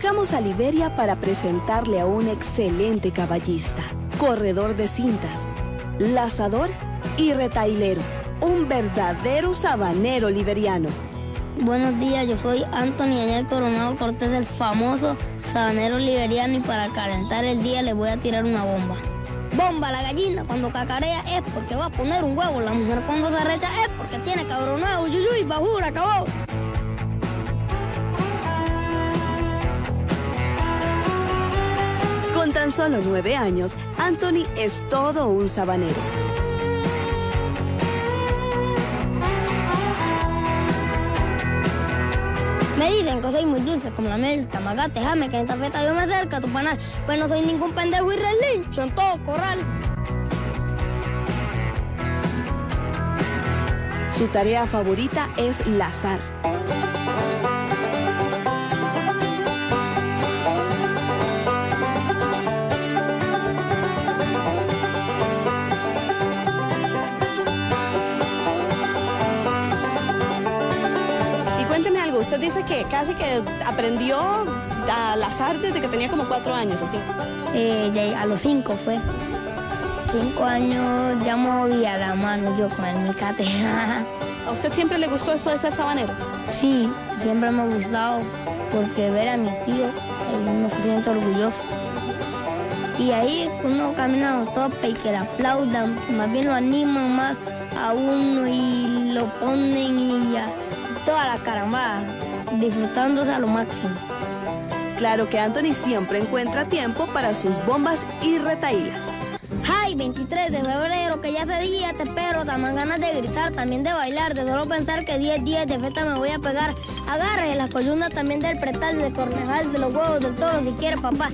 Llegamos a Liberia para presentarle a un excelente caballista, corredor de cintas, lazador y retailero, un verdadero sabanero liberiano. Buenos días, yo soy Anthony Daniel Coronado Cortés, el famoso sabanero liberiano, y para calentar el día le voy a tirar una bomba. Bomba, la gallina cuando cacarea es porque va a poner un huevo, la mujer cuando se arrecha es porque tiene cabrón nuevo, yuyuy, bajura, acabó. Con tan solo 9 años, Anthony es todo un sabanero. Me dicen que soy muy dulce como la miel, tamagate, jame, que en esta fiesta yo me acerco a tu panal. Pues no soy ningún pendejo y relincho en todo corral. Su tarea favorita es lazar. Cuénteme algo, usted dice que casi que aprendió a lazar desde que tenía como 4 años, ¿o sí? Ya a los 5 fue. 5 años ya movía la mano yo con el mecate. ¿A usted siempre le gustó esto de ser sabanero? Sí, siempre me ha gustado, porque ver a mi tío, uno se siente orgulloso. Y ahí uno camina a los topes y que le aplaudan, más bien lo animan más a uno y lo ponen y ya. Toda la carambada, disfrutándose a lo máximo. Claro que Anthony siempre encuentra tiempo para sus bombas y retailas. ¡Ay, 23 de febrero, que ya ese día te espero! Dan ganas de gritar, también de bailar, de solo pensar que 10 días de fiesta me voy a pegar. Agarre la columna también del pretal, del cornejal, de los huevos del toro, si quiere, papá.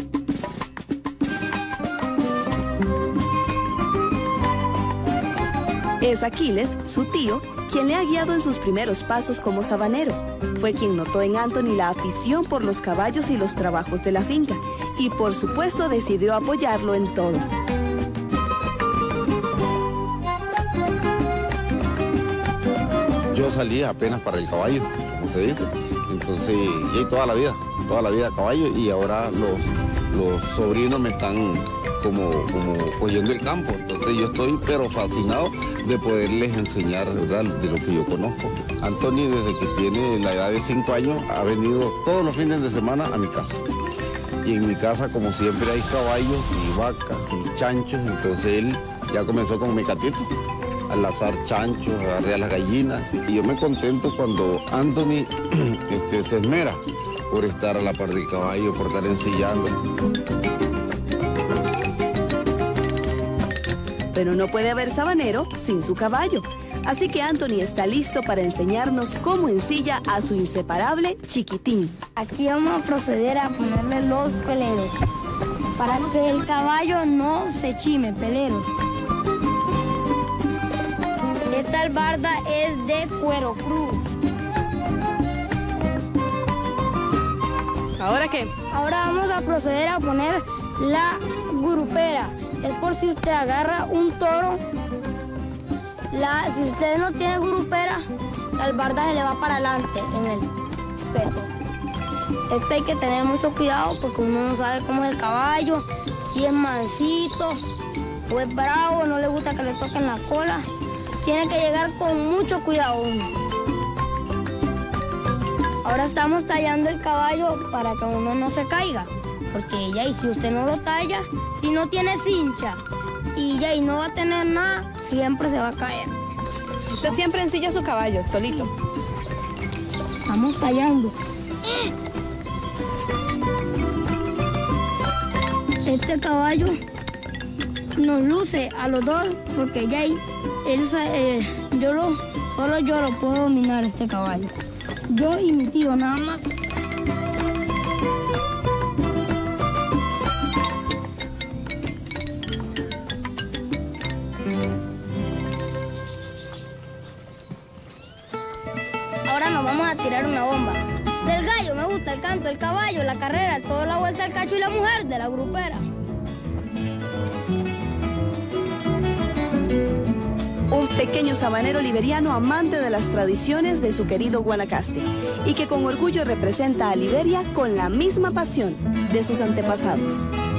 Es Aquiles, su tío, quien le ha guiado en sus primeros pasos como sabanero. Fue quien notó en Anthony la afición por los caballos y los trabajos de la finca, y por supuesto decidió apoyarlo en todo. Yo salí apenas para el caballo, como se dice, entonces, y toda la vida a caballo, y ahora los sobrinos me están como oyendo el campo, entonces yo estoy pero fascinado de poderles enseñar, ¿verdad?, de lo que yo conozco. Anthony, desde que tiene la edad de 5 años, ha venido todos los fines de semana a mi casa. Y en mi casa, como siempre, hay caballos y vacas y chanchos, entonces él ya comenzó con mecatito, a lazar chanchos, a arrear las gallinas, y yo me contento cuando Anthony se esmera por estar a la par del caballo, por estar ensillando. Pero no puede haber sabanero sin su caballo. Así que Anthony está listo para enseñarnos cómo ensilla a su inseparable Chiquitín. Aquí vamos a proceder a ponerle los peleros, para que el caballo no se chime, peleros. Esta albarda es de cuero crudo. ¿Ahora qué? Ahora vamos a proceder a poner la grupera. Es por si usted agarra un toro, si usted no tiene grupera, la albarda se le va para adelante en el peso. Esto hay que tener mucho cuidado porque uno no sabe cómo es el caballo, si es mansito o es bravo, no le gusta que le toquen la cola. Tiene que llegar con mucho cuidado uno. Ahora estamos tallando el caballo para que uno no se caiga. Porque ya, y si usted no lo talla, si no tiene cincha y ya, y no va a tener nada, siempre se va a caer. Usted siempre ensilla su caballo, solito. Estamos tallando. Este caballo nos luce a los dos porque ya, solo yo lo puedo dominar, este caballo. Yo y mi tío, nada más. Ahora nos vamos a tirar una bomba. Del gallo me gusta el canto, el caballo, la carrera, toda la vuelta al cacho y la mujer de la grupera. un pequeño sabanero liberiano amante de las tradiciones de su querido Guanacaste y que con orgullo representa a Liberia con la misma pasión de sus antepasados.